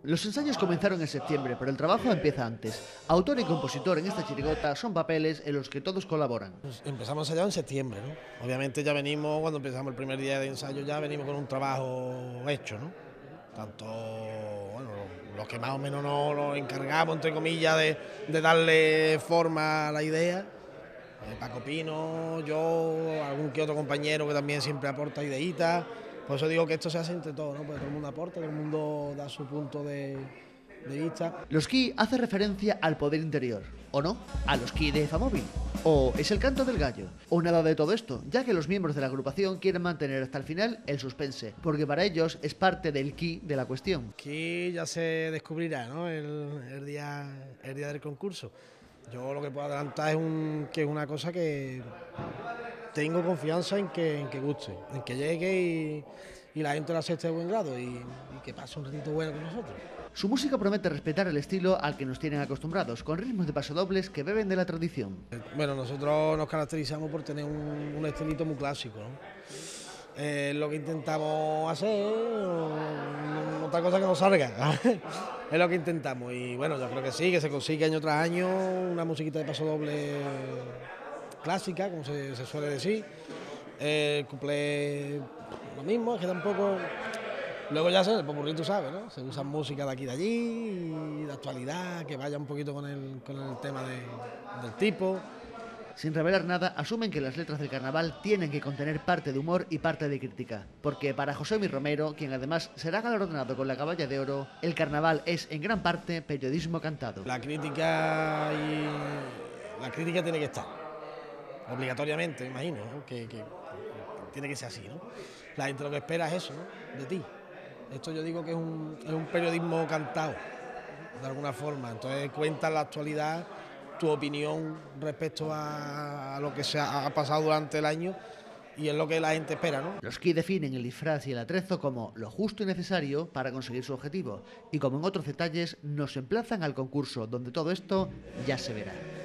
Los ensayos comenzaron en septiembre, pero el trabajo empieza antes. Autor y compositor en esta chirigota son papeles en los que todos colaboran. Pues empezamos a ensayar en septiembre, ¿no? Obviamente ya venimos, cuando empezamos el primer día de ensayo, ya venimos con un trabajo hecho, ¿no? Tanto, bueno, los que más o menos nos encargamos, entre comillas, de darle forma a la idea. Paco Pino, yo, algún que otro compañero que también siempre aporta ideitas. Por eso digo que esto se hace entre todos, ¿no? Porque todo el mundo aporta, todo el mundo da su punto de vista. Los Ki hace referencia al poder interior, ¿o no? ¿A los Ki de Famóvil? ¿O es el canto del gallo? ¿O nada de todo esto? Ya que los miembros de la agrupación quieren mantener hasta el final el suspense, porque para ellos es parte del Ki de la cuestión. Aquí ya se descubrirá, ¿no? el día del concurso. Yo lo que puedo adelantar es que es una cosa que tengo confianza en que guste, en que llegue y la gente lo acepte de buen grado y que pase un ratito bueno con nosotros. Su música promete respetar el estilo al que nos tienen acostumbrados, con ritmos de pasodobles que beben de la tradición. Bueno, nosotros nos caracterizamos por tener un estilito muy clásico, ¿no? Lo que intentamos hacer, otra cosa que nos salga, es lo que intentamos y bueno, yo creo que sí, que se consigue año tras año una musiquita de pasodoble clásica, como se suele decir. El cuplé lo mismo, es que tampoco. Luego ya el popurrí, tú sabes, ¿no? Se usa música de aquí y de allí, y de actualidad, que vaya un poquito con el tema del tipo. Sin revelar nada, asumen que las letras del carnaval tienen que contener parte de humor y parte de crítica. Porque para Josemi Romero, quien además será galardonado con la Caballa de Oro, el carnaval es en gran parte periodismo cantado. La crítica tiene que estar, obligatoriamente, imagino, ¿no? que tiene que ser así, ¿no? La gente lo que espera es eso, ¿no? De ti. Esto yo digo que es un periodismo cantado, de alguna forma. Entonces cuentas la actualidad, tu opinión respecto a lo que se ha pasado durante el año y es lo que la gente espera, ¿no? Los Ki definen el disfraz y el atrezo como lo justo y necesario para conseguir su objetivo y como en otros detalles nos emplazan al concurso donde todo esto ya se verá.